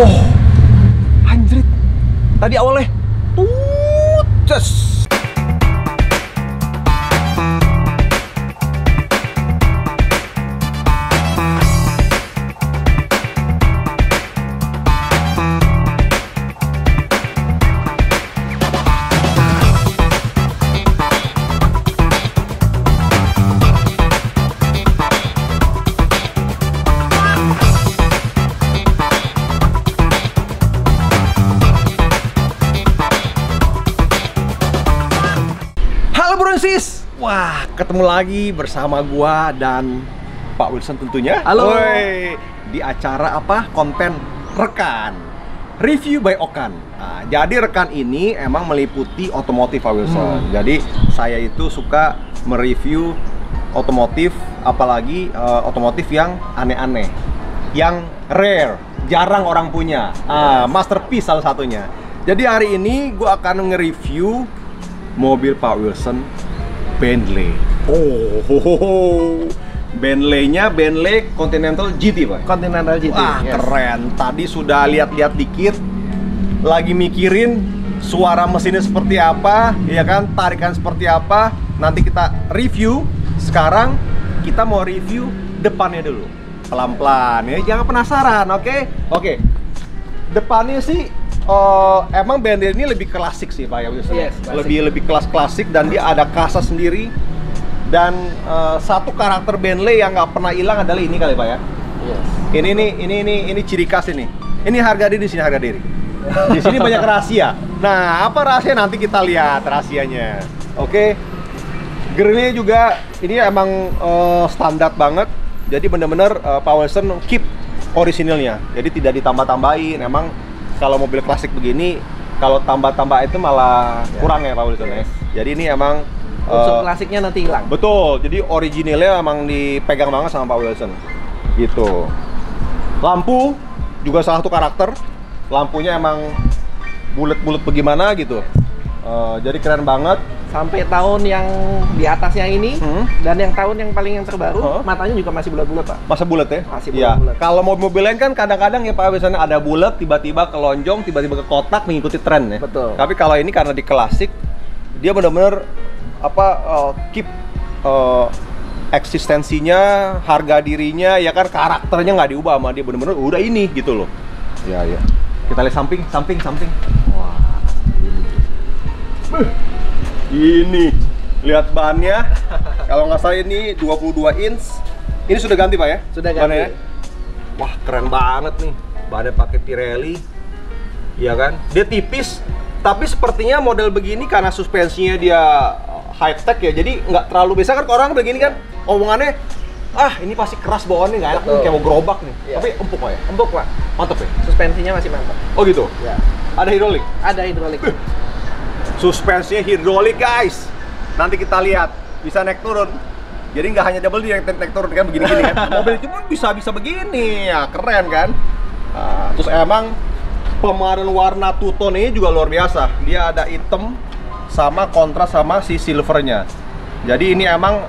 Oh, anjrit. Tadi awalnya ces. Sis, wah, ketemu lagi bersama gua dan Pak Wilson tentunya. Halo. Woi, di acara apa? Konten Rekan Review by Okan. Nah, jadi Rekan ini emang meliputi otomotif Pak Wilson. Jadi saya itu suka mereview otomotif, apalagi otomotif yang aneh-aneh, yang rare, jarang orang punya. Masterpiece salah satunya. Jadi hari ini gua akan nge-review mobil Pak Wilson, Bentley. Bentley-nya Bentley Continental GT, Pak. Continental GT. Wah, yes. keren. Tadi sudah lihat-lihat dikit, lagi mikirin suara mesinnya seperti apa, ya kan? Tarikan seperti apa. Nanti kita review. Sekarang kita mau review depannya dulu. Pelan-pelan ya, jangan penasaran, oke? Oke. Depannya sih emang Bentley ini lebih klasik sih, Pak ya, yes, lebih kelas klasik, dan dia ada kasa sendiri. Dan satu karakter Bentley yang nggak pernah hilang adalah ini kali, Pak ya. Yes. Ini ciri khas ini. Ini harga diri, di sini harga diri. Di sini banyak rahasia. Nah, apa rahasia nanti kita lihat rahasianya. Oke. Grillnya juga ini emang standar banget. Jadi bener-bener Pak Wilson keep orisinilnya. Jadi tidak ditambah-tambahin. Emang kalau mobil klasik begini, kalau tambah-tambah itu malah kurang ya Pak Wilson ya. Jadi ini emang unsur klasiknya nanti hilang. Betul, jadi originalnya emang dipegang banget sama Pak Wilson. Gitu. Lampu juga salah satu karakter. Lampunya emang bulat-bulat bagaimana gitu. Jadi keren banget. Sampai tahun yang di atasnya ini dan yang tahun yang paling terbaru, matanya juga masih bulat-bulat, Pak. Masa bulat ya? Masih ya. bulat-bulat. Kalau mobil lain kan kadang-kadang ya Pak, biasanya ada bulat, tiba-tiba kelonjong, tiba-tiba ke kotak mengikuti tren ya. Betul. Tapi kalau ini karena di klasik, dia benar-benar keep eksistensinya, harga dirinya, ya kan, karakternya nggak diubah sama dia, benar-benar udah ini gitu loh. Ya ya. Kita lihat samping. Wah. Ini lihat bannya. Kalau nggak salah ini 22 inch. Ini sudah ganti, Pak ya? Sudah ganti. Bannya, ya? Wah, keren banget nih. Bannya pakai Pirelli. Ya kan? Dia tipis, tapi sepertinya model begini karena suspensinya dia high tech ya. Jadi nggak terlalu, biasa kan orang begini kan omongannya, ini pasti keras bawaannya, nggak enak nih, kayak mau gerobak nih. Iya. Tapi empuk, Pak ya? Empuk, Pak. Mantep ya? Suspensinya masih mantap. Oh gitu? Ya. Ada hidrolik? Ada hidrolik. Suspensinya hidrolik, guys. Nanti kita lihat, bisa naik turun. Jadi nggak hanya double yang naik turun kan, begini-gini kan. Mobil itu pun bisa begini, ya keren kan. Terus emang pemaduan warna two tone ini juga luar biasa. Dia ada hitam sama kontras sama si silvernya. Jadi ini emang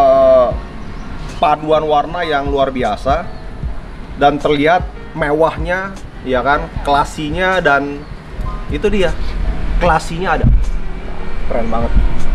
paduan warna yang luar biasa dan terlihat mewahnya, ya kan, klasinya, dan itu dia. Klasinya ada, keren banget.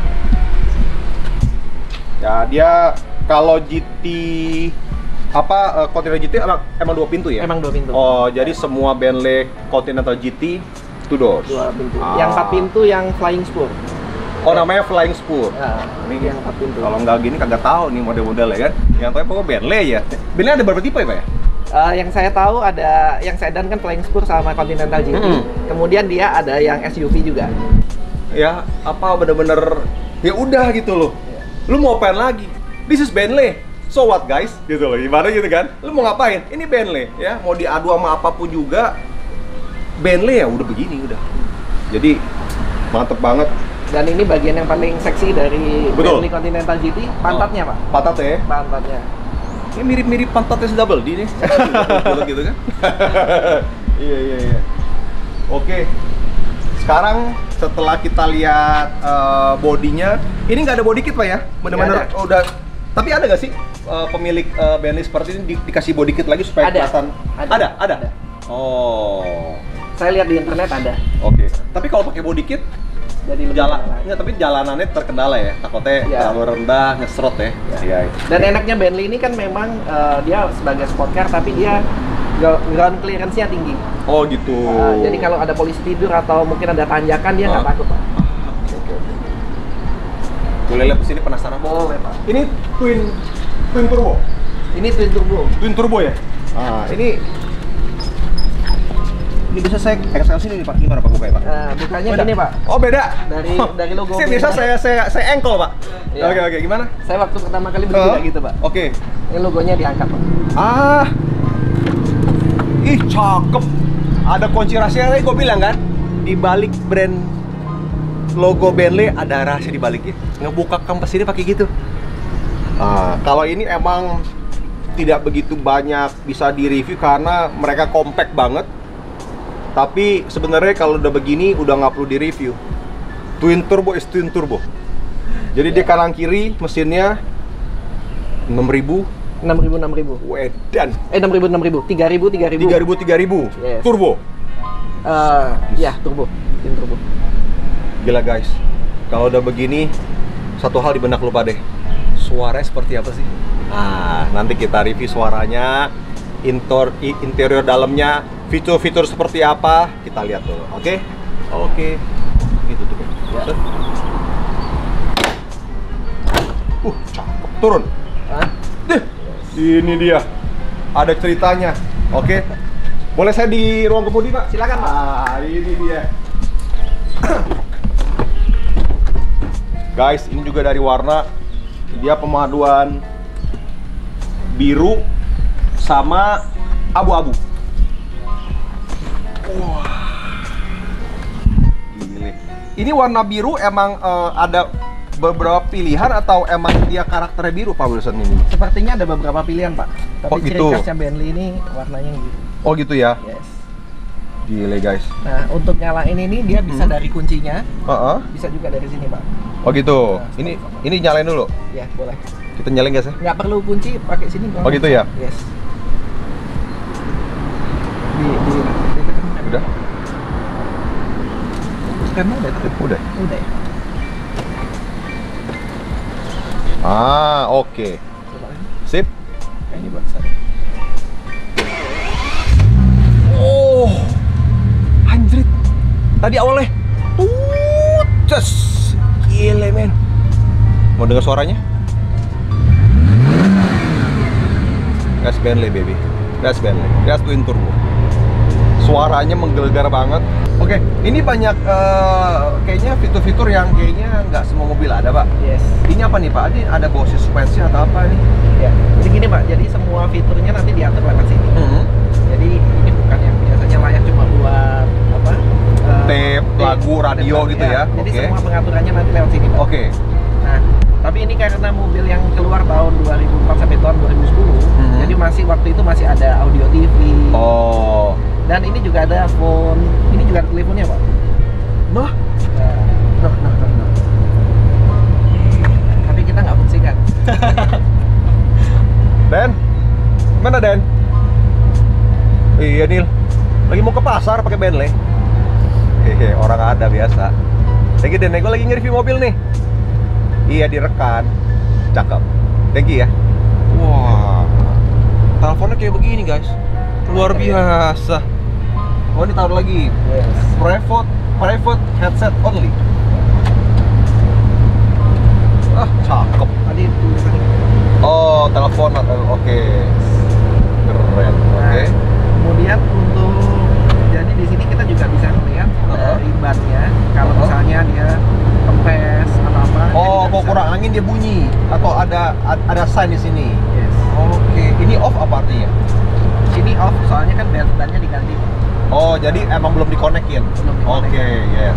Ya dia kalau GT Continental GT emang 2 pintu ya? Emang 2 pintu. Oh, jadi semua Bentley Continental GT 2 doors. 2 pintu. Yang 4 pintu yang flying spur. Oh, namanya flying spur. Nah, ini yang 4 pintu. Kalau nggak gini kagak tahu nih model-modelnya kan. Yang tahu pokoknya Bentley ya. Bentley ada berapa tipe ya, Pak ya? Yang saya tahu ada yang sedan kan flying spur sama Continental GT. Kemudian dia ada yang SUV juga. Ya, bener-bener ya udah gitu loh. Lu mau apain lagi? This is Bentley. So what, guys? Gitu loh. Gimana gitu kan? Lu mau ngapain? Ini Bentley ya. Mau diadu sama apapun juga, Bentley ya udah begini udah. Jadi mantep banget. Dan ini bagian yang paling seksi dari Bentley Continental GT, pantatnya, Pak. Pantat ya? Pantatnya. Ini mirip-mirip pantatnya double D nih. Gitu kan? Iya. Oke. Sekarang setelah kita lihat bodinya, ini nggak ada body kit, Pak ya? Bener-bener udah. Tapi ada nggak sih pemilik Bentley seperti ini dikasih body kit lagi supaya kelihatan? Ada. Oh. Saya lihat di internet ada. Oke. Tapi kalau pakai body kit Jadi lebih jalan, tenang. enggak, tapi jalanannya terkendala ya. Takutnya Ya. terlalu rendah, ngesrot ya. Iya. Dan enaknya Bentley ini kan memang dia sebagai sport car tapi dia ground clearance-nya tinggi. Oh gitu. Jadi kalau ada polisi tidur atau mungkin ada tanjakan dia nggak takut, Pak. Boleh lihat kesini, penasaran? Boleh, Pak. Ini twin turbo. Ini twin turbo. Twin turbo ya? Ini bisa saya Excelsi ini Pak, gimana Pak bukanya Pak? Bukanya Beda? gini, Pak. Oh beda. Dari logo. Saya biasa saya engkol Pak. Iya. Oke, gimana? Saya waktu pertama kali beli juga gitu, Pak. Oke. Ini logonya diangkat, Pak. Ih cakep. Ada kunci rahasia tadi gue bilang kan, di balik brand logo Bentley ada rahasia di baliknya. Ngebuka kampas ini pakai gitu. Kalau ini emang tidak begitu banyak bisa di-review karena mereka compact banget. Tapi sebenarnya kalau udah begini udah nggak perlu di-review. Twin turbo is twin turbo. Jadi dia kanan kiri mesinnya 6.000. 6.000. Wedan. 6.000. 3.000. 3.000. Yes. Turbo. Ya, turbo. Twin turbo. Gila guys. Kalau udah begini satu hal di benak lu deh. Suaranya seperti apa sih? Nanti kita review suaranya, interior dalamnya, fitur-fitur seperti apa, kita lihat dulu. Oke? Gitu tuh. Ya. Cakep. Turun. Ini dia. Ada ceritanya. Oke. Boleh saya di ruang kemudi, Pak? Silakan, Pak. Ini dia. Guys, ini juga dari warna. Dia pemaduan biru sama abu-abu. Wah. Gile. Ini warna biru emang ada beberapa pilihan atau emang dia karakternya biru Pak Wilson ini? Sepertinya ada beberapa pilihan, Pak. Tapi ciri gitu. khasnya Bentley ini warnanya yang gitu. Oh gitu ya? Yes. Gile guys. Nah, untuk nyalain ini dia bisa dari kuncinya, bisa juga dari sini, Pak. Oh gitu. Nah, Ini nyalain dulu. Ya, boleh. Kita nyalain guys ya? Nggak perlu kunci, pakai sini. Oh gitu ya? Yes. Udah. Karena udah. Udah. Udah ya. Oke. Coba lagi. Sip. Kayak ini, Pak. Oh, anjrit. Tadi awalnya ces. Gile men. Mau dengar suaranya? Gas Bentley baby. Gas Bentley. Gas twin turbo. Suaranya menggelegar banget. Oke, ini banyak kayaknya fitur-fitur yang kayaknya nggak semua mobil ada, Pak. Yes. Ini apa nih, Pak? Ini ada bawa suspensi atau apa nih? Ya. Jadi gini, Pak. Jadi semua fiturnya nanti diatur lewat sini. Jadi ini bukan yang biasanya layak cuma buat apa? Tape, lagu, radio gitu ya. Jadi Oke. semua pengaturannya nanti lewat sini, Pak. Oke. Nah, tapi ini karena mobil yang keluar tahun 2004 sampai tahun 2010, jadi waktu itu masih ada audio TV. Oh. Dan ini juga ada phone, ini juga ada teleponnya, Pak. Nah. Nah. Tapi kita nggak fungsikan. Den, mana Den? Iya Nil, lagi mau ke pasar pakai Bentley. Orang ada biasa. Lagi Den, gue lagi nge-review mobil nih. Iya direkan, cakep. Thank you ya. Wah, teleponnya kayak begini guys, luar biasa. Oh ini taruh lagi. Yes. Private headset only. Cakep. Tadi tulisannya. Oh, telepon atau oke. Keren. Oke. Kemudian untuk jadi di sini kita juga bisa melihat dari bannya kalau misalnya dia kempes atau apa. Oh, kalau kurang angin dia bunyi atau ada sign di sini. Yes. Oke. Ini off apa artinya? Sini off soalnya kan bannya diganti. Oh, jadi emang belum dikonekin. Belum dikonek. Oke, yes.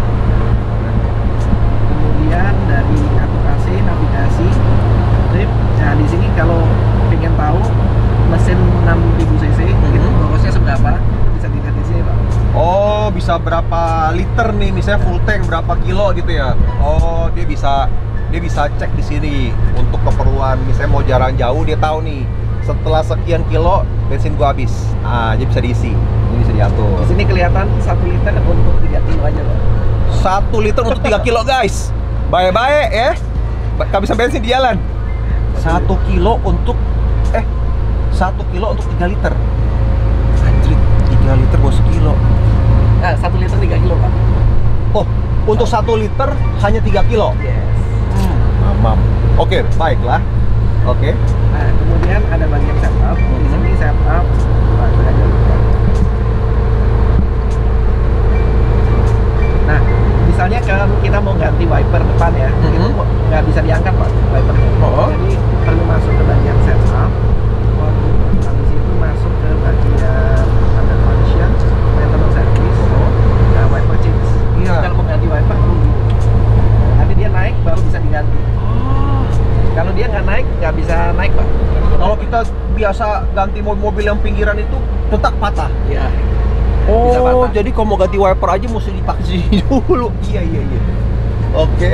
Kemudian dari aplikasi navigasi trip. Nah, di sini kalau pengen tahu mesin 6000 cc itu borosnya seberapa bisa dilihat di sini, Pak. Oh, bisa berapa liter nih? Misalnya full tank berapa kilo gitu ya? Oh, dia bisa cek di sini untuk keperluan misalnya mau jalan jauh dia tahu nih setelah sekian kilo bensin gua habis. Jadi bisa diisi. Ini bisa diatur. Di sini kelihatan 1 liter untuk 3 kilo aja, Pak. 1 liter untuk 3 kilo, guys. Baik-baik ya. Kehabisan bensin di jalan. 1 kilo untuk 1 kilo untuk 3 liter. Anjir, 3 liter buat sekilo. Nah, 1 liter 3 kilo, Pak. Oh, untuk 1 liter hanya 3 kilo. Yes. Mamam. Oke, baiklah. Oke. Nah, kemudian ada bagian setup. Di sini setup. Nah, misalnya kalau kita mau ganti wiper depan ya, itu nggak bisa diangkat, Pak, wipernya. Jadi perlu masuk ke bagian setup. Habis itu masuk ke bagian under function, maintenance service, wiper change. Iya. Kalau mau ganti wiper perlu gitu. Nanti dia naik baru bisa diganti. Kalau dia nggak naik, nggak bisa naik, Pak. Kalau kita biasa ganti mobil yang pinggiran itu tetap patah. Iya. Bisa Oh, patah. jadi kalau mau ganti wiper aja mesti dipakai sini dulu. Iya. Oke.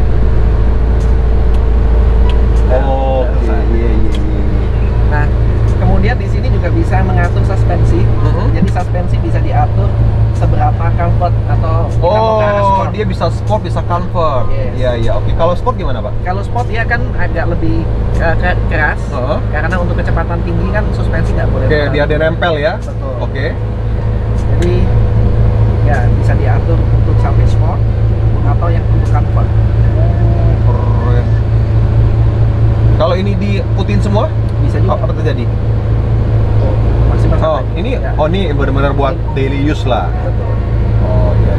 Oke. Iya. Nah, kemudian di sini juga bisa mengatur suspensi. Jadi suspensi bisa diatur seberapa comfort atau kita mau ke arah sport. Dia bisa sport, bisa comfort. Yes. Iya. Oke, kalau sport gimana, Pak? Kalau sport dia kan agak lebih keras, karena untuk kecepatan tinggi kan suspensi nggak boleh. Oke, dia ada nempel ya. Betul. Oke. Jadi ya bisa diatur untuk sampai sport atau yang untuk comfort. Keren. Kalau ini diputin semua, Bisa juga. apa terjadi? Maksimal Oh, sampai. ini Ya. ini benar-benar buat daily use lah. Betul. Oh iya.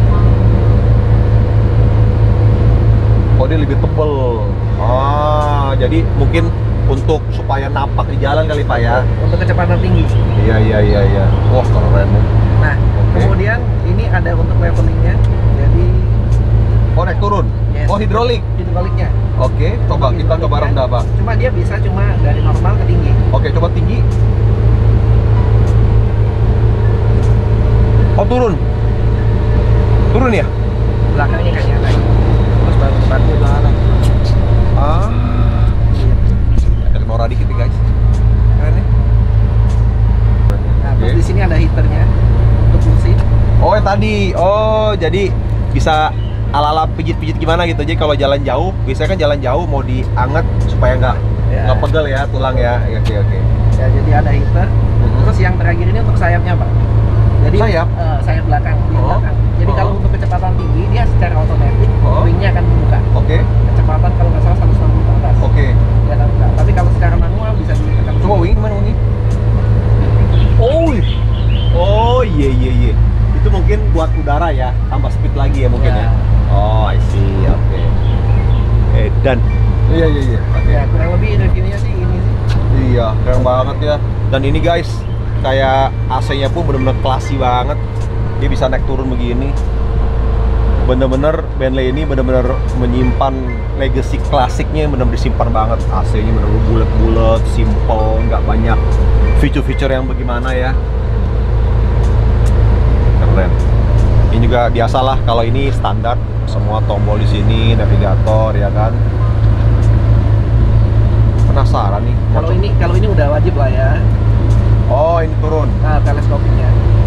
Oh, dia lebih tebel. Jadi mungkin untuk supaya napak di jalan kali, Pak ya. Untuk kecepatan tinggi. Iya. Wah, keren. Nah, kemudian ini ada untuk levelingnya. Jadi Oh, naik turun. Yes. Oh, hidrolik. hidroliknya. Oke, coba kita coba rendah, Pak. Cuma dia bisa cuma dari normal ke tinggi. Oke, coba tinggi. Oh, turun. Turun ya? Belakangnya kayaknya naik. Terus baru depannya belakang. Ada Nora dikit nih, guys. Keren nih. Nah, terus di sini ada heaternya untuk kursi. Oh, tadi. Oh, jadi bisa ala-ala pijit-pijit gimana gitu. Jadi kalau jalan jauh, biasanya kan jalan jauh mau dianget supaya nggak pegel ya tulang ya. Oke. Ya, jadi ada heater. Terus yang terakhir ini untuk sayapnya, Pak. Jadi Sayap? Sayap belakang, belakang. Jadi kalau untuk kecepatan tinggi dia secara otomatis wingnya akan dibuka. Oke. Kecepatan kalau nggak salah 160 ke atas. Oke. Dia akan buka. Tapi kalau secara manual bisa ditekan. Coba wing mana wing? Oh, iya. Itu mungkin buat udara ya, tambah speed lagi ya mungkin ya. Oh, I see. Oke. Dan iya. Oke. Ya, kurang lebih reviewnya sih ini sih. Iya, keren banget ya. Dan ini guys, kayak AC-nya pun bener-bener classy banget. Dia bisa naik turun begini. Bener-bener Bentley ini bener-bener menyimpan legacy klasiknya, bener-bener disimpan banget. AC-nya bener-bener bulat-bulat, simple, nggak banyak feature-feature yang bagaimana ya. Keren. Ini juga biasalah kalau ini standar, semua tombol di sini, navigator ya kan. Penasaran nih. Kalau ini udah wajib lah ya. Oh, ini turun. Nah, teleskopiknya.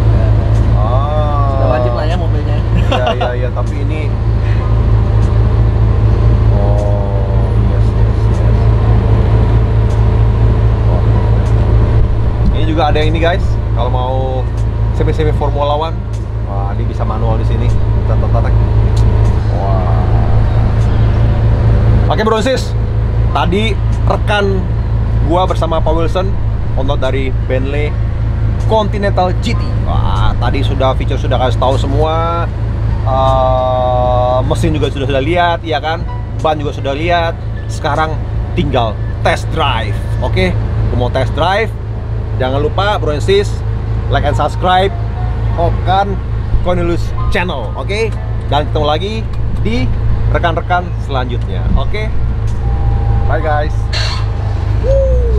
Udah wajib lah ya mobilnya. Iya, tapi ini oh, yes. Oh. Ini juga ada yang ini guys, kalau mau CB Formula One, wah, ini bisa manual di sini. Tatak. Wah. Oke, Bro Sis. Tadi rekan gua bersama Pak Wilson untuk dari Bentley Continental GT. Wah, tadi feature sudah kasih tahu semua. Mesin juga sudah lihat, ya kan? Ban juga sudah lihat. Sekarang tinggal test drive. Oke, mau test drive. Jangan lupa Bro and Sis, like and subscribe Okan Cornelius Channel. Oke, dan ketemu lagi di rekan-rekan selanjutnya. Oke, bye guys. Woo.